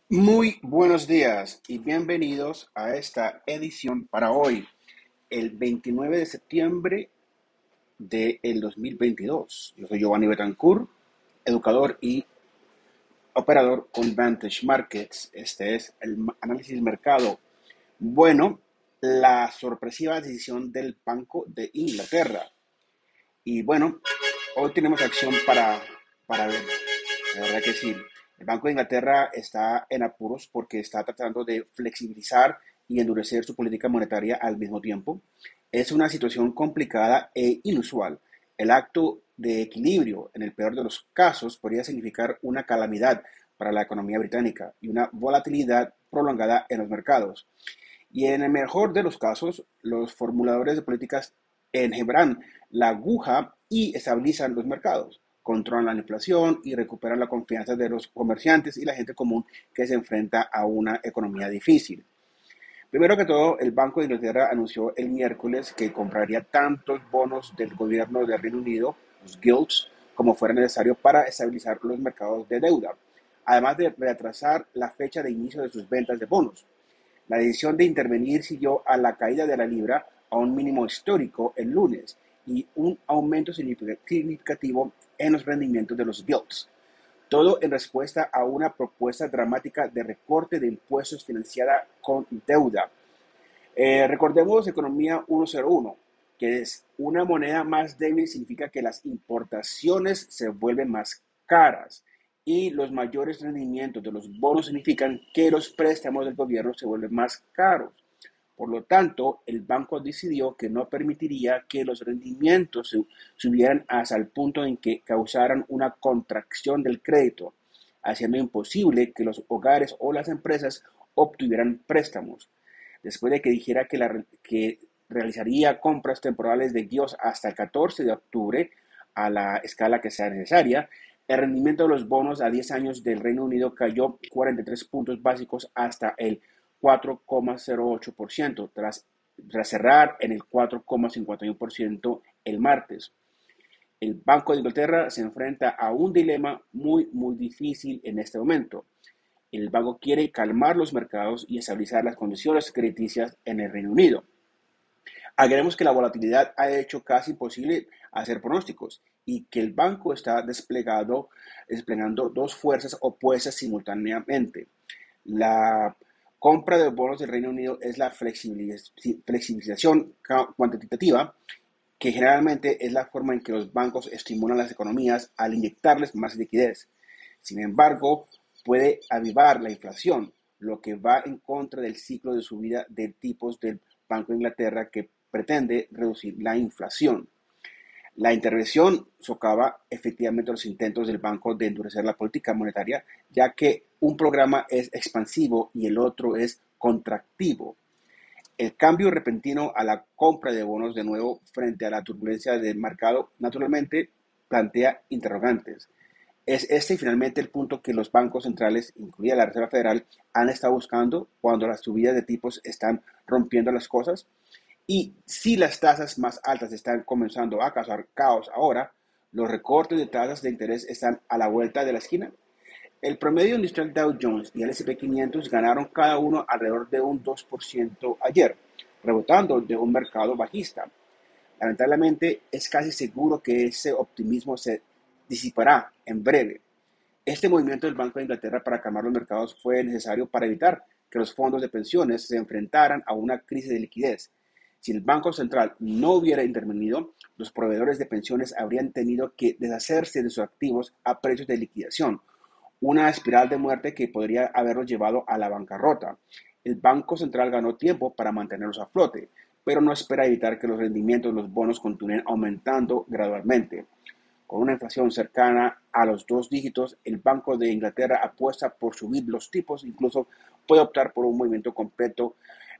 Muy buenos días y bienvenidos a esta edición para hoy, el 29 de septiembre del 2022. Yo soy Giovanni Betancourt, educador y operador con Vantage Markets. Este es el análisis mercado. Bueno, la sorpresiva decisión del Banco de Inglaterra. Y bueno, hoy tenemos acción para ver. La verdad que sí. El Banco de Inglaterra está en apuros porque está tratando de flexibilizar y endurecer su política monetaria al mismo tiempo. Es una situación complicada e inusual. El acto de equilibrio, en el peor de los casos, podría significar una calamidad para la economía británica y una volatilidad prolongada en los mercados. Y en el mejor de los casos, los formuladores de políticas enhebran la aguja y estabilizan los mercados, controlan la inflación y recuperan la confianza de los comerciantes y la gente común que se enfrenta a una economía difícil. Primero que todo, el Banco de Inglaterra anunció el miércoles que compraría tantos bonos del gobierno del Reino Unido, los gilts, como fuera necesario para estabilizar los mercados de deuda, además de retrasar la fecha de inicio de sus ventas de bonos. La decisión de intervenir siguió a la caída de la libra a un mínimo histórico el lunes y un aumento significativo en los rendimientos de los gilts. Todo en respuesta a una propuesta dramática de recorte de impuestos financiada con deuda. Recordemos economía 101, que es una moneda más débil significa que las importaciones se vuelven más caras y los mayores rendimientos de los bonos significan que los préstamos del gobierno se vuelven más caros. Por lo tanto, el banco decidió que no permitiría que los rendimientos subieran hasta el punto en que causaran una contracción del crédito, haciendo imposible que los hogares o las empresas obtuvieran préstamos. Después de que dijera que realizaría compras temporales de GIOS hasta el 14 de octubre a la escala que sea necesaria, el rendimiento de los bonos a 10 años del Reino Unido cayó 43 puntos básicos hasta el 4,08% tras cerrar en el 4,51% el martes. El Banco de Inglaterra se enfrenta a un dilema muy difícil en este momento. El banco quiere calmar los mercados y estabilizar las condiciones crediticias en el Reino Unido. Agregemos que la volatilidad ha hecho casi imposible hacer pronósticos y que el banco está desplegando dos fuerzas opuestas simultáneamente. La compra de bonos del Reino Unido es la flexibilización cuantitativa, que generalmente es la forma en que los bancos estimulan las economías al inyectarles más liquidez. Sin embargo, puede avivar la inflación, lo que va en contra del ciclo de subida de tipos del Banco de Inglaterra que pretende reducir la inflación. La intervención socava efectivamente los intentos del banco de endurecer la política monetaria, ya que un programa es expansivo y el otro es contractivo. El cambio repentino a la compra de bonos de nuevo frente a la turbulencia del mercado naturalmente plantea interrogantes. ¿Es este finalmente el punto que los bancos centrales, incluida la Reserva Federal, han estado buscando cuando las subidas de tipos están rompiendo las cosas? Y si las tasas más altas están comenzando a causar caos ahora, ¿los recortes de tasas de interés están a la vuelta de la esquina? El promedio industrial Dow Jones y el S&P 500 ganaron cada uno alrededor de un 2% ayer, rebotando de un mercado bajista. Lamentablemente, es casi seguro que ese optimismo se disipará en breve. Este movimiento del Banco de Inglaterra para calmar los mercados fue necesario para evitar que los fondos de pensiones se enfrentaran a una crisis de liquidez. Si el Banco Central no hubiera intervenido, los proveedores de pensiones habrían tenido que deshacerse de sus activos a precios de liquidación, una espiral de muerte que podría haberlos llevado a la bancarrota. El Banco Central ganó tiempo para mantenerlos a flote, pero no espera evitar que los rendimientos de los bonos continúen aumentando gradualmente. Con una inflación cercana a los dos dígitos, el Banco de Inglaterra apuesta por subir los tipos, incluso puede optar por un movimiento completo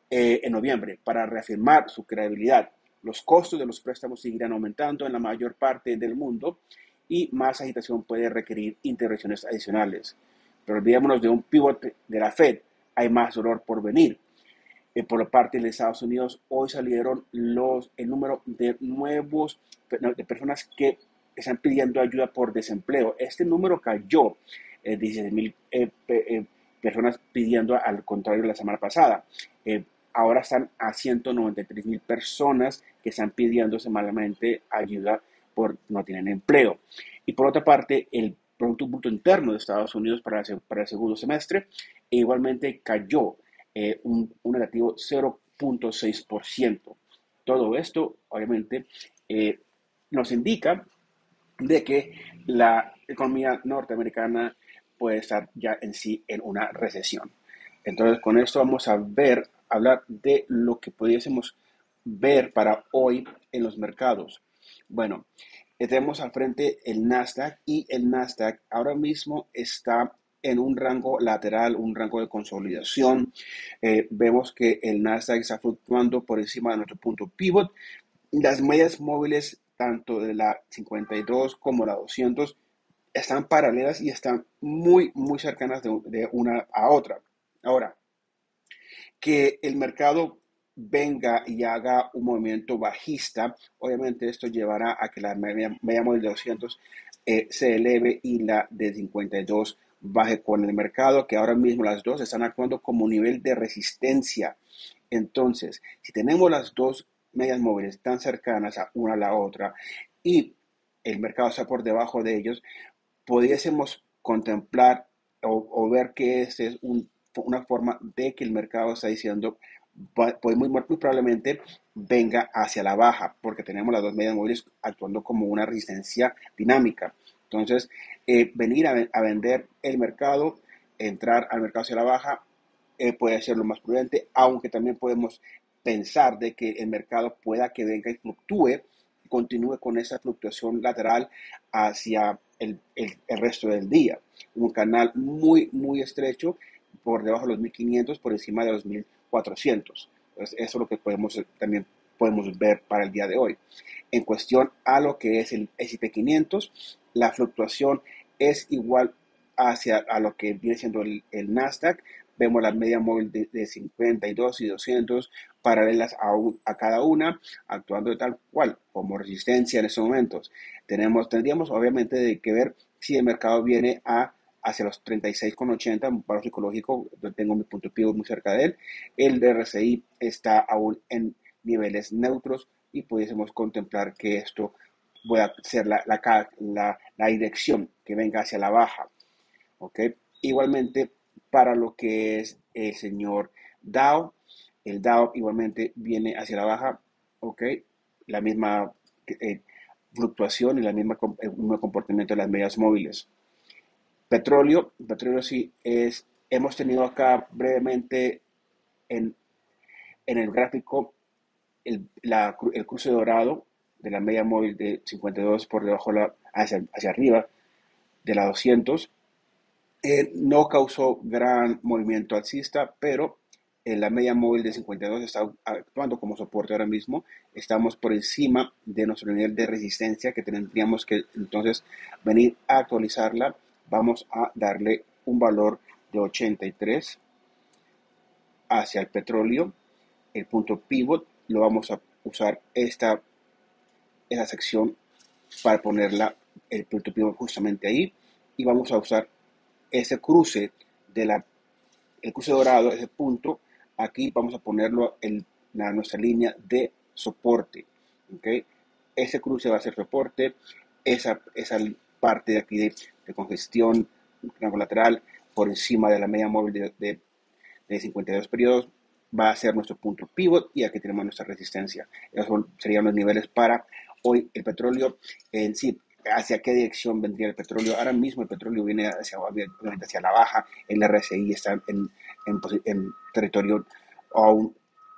en noviembre para reafirmar su credibilidad. Los costos de los préstamos seguirán aumentando en la mayor parte del mundo y más agitación puede requerir intervenciones adicionales. Pero olvidémonos de un pivote de la Fed. Hay más dolor por venir. Por la parte de Estados Unidos, hoy salieron el número de personas que están pidiendo ayuda por desempleo. Este número cayó 16,000 personas pidiendo al contrario de la semana pasada. Ahora están a 193,000 personas que están pidiendo semanalmente ayuda por no tienen empleo. Y por otra parte, el Producto Bruto Interno de Estados Unidos para el segundo semestre igualmente cayó un negativo 0,6%. Todo esto, obviamente, eh, nos indica de que la economía norteamericana puede estar ya en sí en una recesión. Entonces, con esto vamos a hablar de lo que pudiésemos ver para hoy en los mercados. Bueno, tenemos al frente el Nasdaq y el Nasdaq ahora mismo está en un rango lateral, un rango de consolidación. Vemos que el Nasdaq está fluctuando por encima de nuestro punto pivot. Las medias móviles, tanto de la 52 como la 200, están paralelas y están muy, muy cercanas de una a otra. Ahora, que el mercado venga y haga un movimiento bajista, obviamente esto llevará a que la media móvil de 200 se eleve y la de 52 baje con el mercado, que ahora mismo las dos están actuando como nivel de resistencia. Entonces, si tenemos las dos medias móviles tan cercanas a una a la otra y el mercado está por debajo de ellos, pudiésemos contemplar ver que esta es una forma de que el mercado está diciendo, pues muy probablemente venga hacia la baja, porque tenemos las dos medias móviles actuando como una resistencia dinámica. Entonces, venir a vender el mercado, entrar al mercado hacia la baja, puede ser lo más prudente, aunque también podemos pensar de que el mercado pueda que venga y fluctúe, continúe con esa fluctuación lateral hacia el resto del día. Un canal muy, muy estrecho por debajo de los 1500, por encima de los 1400. Entonces, eso es lo que también podemos ver para el día de hoy. En cuestión a lo que es el S&P 500, la fluctuación es igual a lo que viene siendo el Nasdaq. Vemos la media móvil de 52 y 200 paralelas a cada una, actuando de tal cual como resistencia en estos momentos. Tendríamos obviamente de que ver si el mercado viene hacia los 36,80, un paro psicológico, yo tengo mi punto pivot muy cerca de él. El RSI está aún en niveles neutros y pudiésemos contemplar que esto pueda ser la dirección que venga hacia la baja. ¿Ok? Igualmente, para lo que es el señor Dow, el Dow igualmente viene hacia la baja, ¿ok? La misma fluctuación y el mismo comportamiento de las medias móviles. Petróleo sí hemos tenido acá brevemente en, en el gráfico el cruce dorado de la media móvil de 52 por debajo hacia arriba de la 200. No causó gran movimiento alcista, pero en la media móvil de 52 está actuando como soporte ahora mismo. Estamos por encima de nuestro nivel de resistencia que tendríamos que entonces venir a actualizarla. Vamos a darle un valor de 83 hacia el petróleo. El punto pivot lo vamos a usar esa sección para ponerla el punto pivot justamente ahí y vamos a usar ese cruce el cruce dorado, ese punto, aquí vamos a ponerlo en nuestra línea de soporte. ¿Okay? Ese cruce va a ser soporte, esa parte de aquí de congestión, rango lateral, por encima de la media móvil de 52 periodos, va a ser nuestro punto pivot y aquí tenemos nuestra resistencia. Esos serían los niveles para hoy. El petróleo en sí, ¿hacia qué dirección vendría el petróleo? Ahora mismo el petróleo viene hacia la baja, el RSI está en territorio aún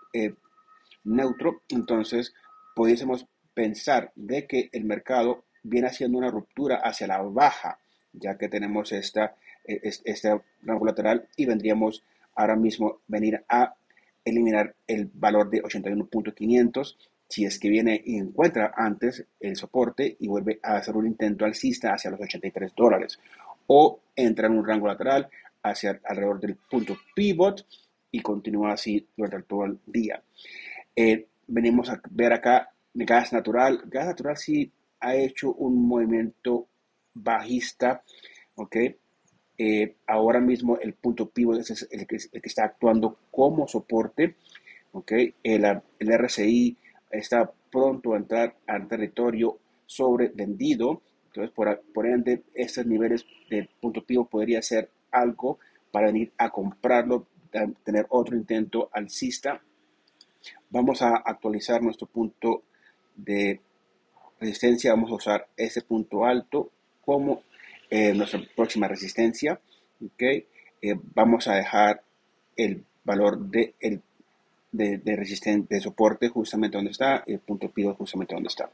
neutro, entonces pudiésemos pensar de que el mercado viene haciendo una ruptura hacia la baja, ya que tenemos este rango lateral y vendríamos ahora mismo venir a eliminar el valor de 81.500 si es que viene y encuentra antes el soporte y vuelve a hacer un intento alcista hacia los $83 o entra en un rango lateral hacia alrededor del punto pivot y continúa así durante todo el día. Venimos a ver acá gas natural. Gas natural sí ha hecho un movimiento bajista, ¿ok? ahora mismo el punto pivot es el que está actuando como soporte. ¿Okay? El RSI está pronto a entrar al territorio sobrevendido. Entonces, por ende, estos niveles de punto pivot podría ser algo para venir a comprarlo, tener otro intento alcista. Vamos a actualizar nuestro punto de resistencia. Vamos a usar ese punto alto como nuestra próxima resistencia. ¿Okay? Vamos a dejar el valor de resistencia, de soporte justamente donde está, el punto pivot justamente donde está.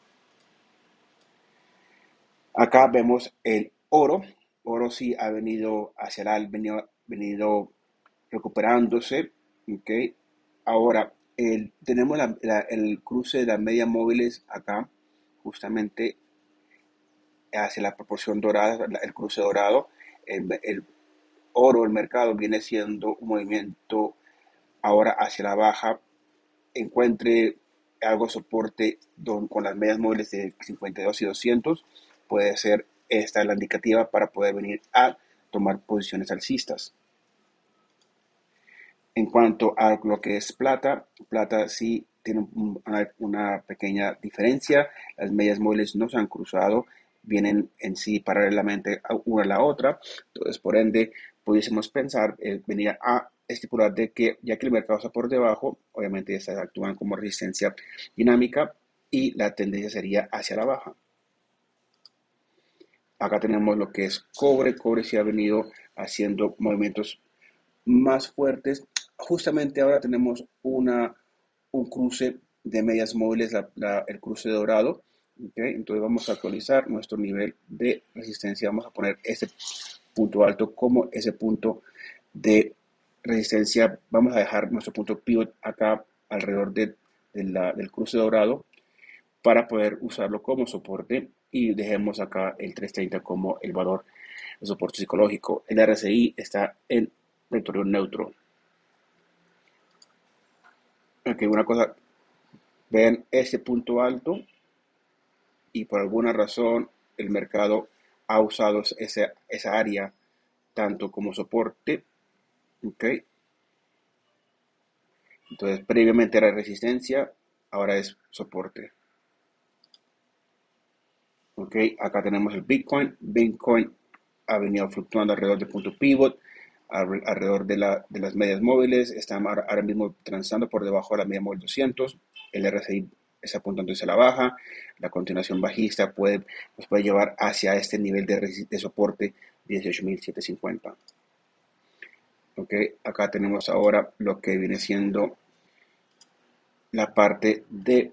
Acá vemos el oro. Oro sí ha venido hacia el venido recuperándose. ¿Okay? Ahora, tenemos el cruce de las medias móviles acá, justamente hacia la proporción dorada, el cruce dorado. El oro, el mercado, viene siendo un movimiento ahora hacia la baja. Encuentre algo soporte con las medias móviles de 52 y 200, puede ser esta la indicativa para poder venir a tomar posiciones alcistas. En cuanto a lo que es plata, plata sí tiene una pequeña diferencia. Las medias móviles no se han cruzado, vienen en sí paralelamente a una a la otra. Entonces, por ende, pudiésemos pensar, venir a estipular de que ya que el mercado está por debajo, obviamente estas actúan como resistencia dinámica y la tendencia sería hacia la baja. Acá tenemos lo que es cobre. Cobre sí ha venido haciendo movimientos más fuertes. Justamente ahora tenemos un cruce de medias móviles, el cruce dorado. ¿Okay? Entonces vamos a actualizar nuestro nivel de resistencia. Vamos a poner ese punto alto como ese punto de resistencia. Vamos a dejar nuestro punto pivot acá alrededor del cruce dorado para poder usarlo como soporte, y dejemos acá el 330 como el valor de soporte psicológico. El RSI está en territorio neutro. Ok, una cosa, vean este punto alto y por alguna razón el mercado ha usado esa área tanto como soporte. Ok, entonces previamente era resistencia, ahora es soporte. Ok, acá tenemos el Bitcoin. Bitcoin ha venido fluctuando alrededor del punto pivot, alrededor de las medias móviles. Está ahora mismo transitando por debajo de la media móvil 200. El RSI está apuntando hacia la baja. La continuación bajista nos puede llevar hacia este nivel de soporte 18.750. Ok, acá tenemos ahora lo que viene siendo la parte de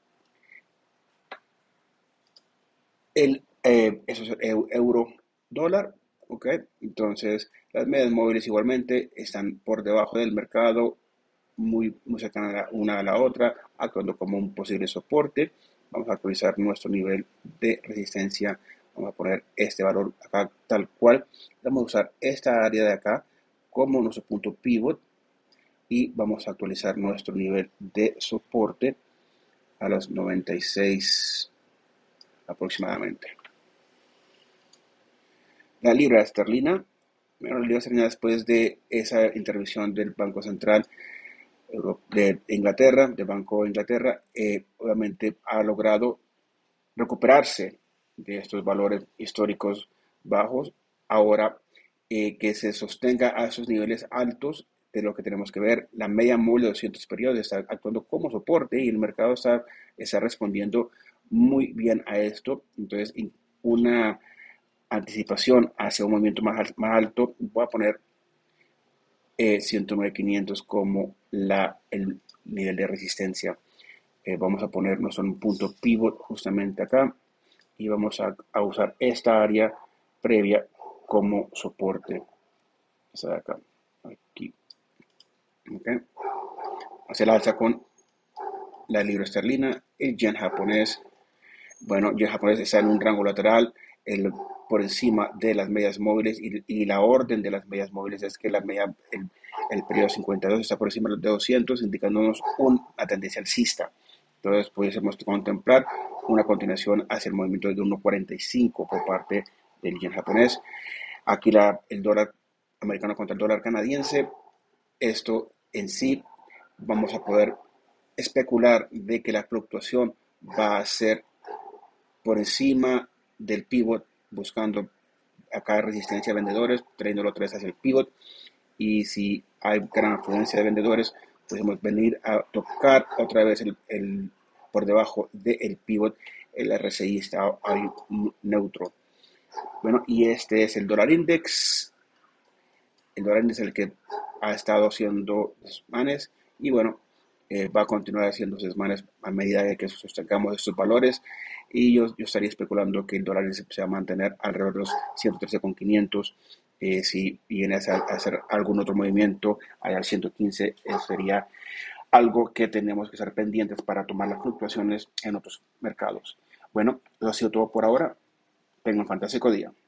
eso es euro dólar. Ok, entonces las medias móviles igualmente están por debajo del mercado, muy, muy cercanas una a la otra, actuando como un posible soporte. Vamos a actualizar nuestro nivel de resistencia. Vamos a poner este valor acá tal cual. Vamos a usar esta área de acá como nuestro punto pivot y vamos a actualizar nuestro nivel de soporte a los 96 aproximadamente. La libra esterlina, bueno, la libra esterlina, después de esa intervención del Banco Central de Inglaterra, del Banco de Inglaterra, obviamente ha logrado recuperarse de estos valores históricos bajos. Ahora, que se sostenga a esos niveles altos, de lo que tenemos que ver, la media móvil de 200 periodos está actuando como soporte y el mercado está respondiendo muy bien a esto. Entonces, una anticipación hacia un movimiento más alto, voy a poner 109.500 como el nivel de resistencia. Vamos a ponernos en un punto pivot justamente acá y vamos a usar esta área previa como soporte. Esta de acá, aquí. Okay. Hacia la alza con la libra esterlina, el yen japonés. Bueno, el yen japonés está en un rango lateral por encima de las medias móviles, y la orden de las medias móviles es que el periodo 52 está por encima de los 200, indicándonos una tendencia alcista. Entonces pudiésemos contemplar una continuación hacia el movimiento de 1.45 por parte del yen japonés. Aquí el dólar americano contra el dólar canadiense. Esto en sí vamos a poder especular de que la fluctuación va a ser por encima del pivot, buscando acá resistencia de vendedores, trayéndolo otra vez hacia el pivot. Y si hay gran afluencia de vendedores, podemos venir a tocar otra vez por debajo del pivot. El RSI está ahí neutro. Bueno, y este es el dólar index. El dólar index es el que ha estado haciendo desmanes y bueno, va a continuar haciendo desmanes a medida de que sostengamos estos valores. Y yo estaría especulando que el dólar index se va a mantener alrededor de los 113,500. Si viene a hacer algún otro movimiento allá al 115, sería algo que tenemos que estar pendientes para tomar las fluctuaciones en otros mercados. Bueno, eso ha sido todo por ahora. Tengan un fantástico día.